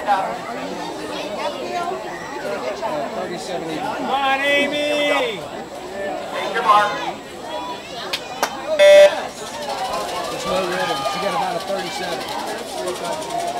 Come on, Amy! There's no rhythm. She got about a 37.